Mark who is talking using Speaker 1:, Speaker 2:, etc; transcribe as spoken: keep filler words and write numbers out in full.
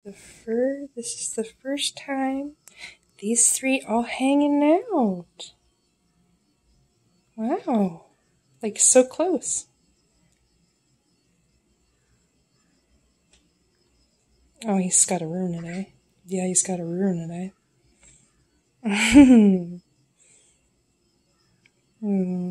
Speaker 1: The fur, this is the first time these three all hanging out. Wow, like so close. Oh, he's got to ruin it, eh? Yeah, he's got to ruin it, eh? Hmm.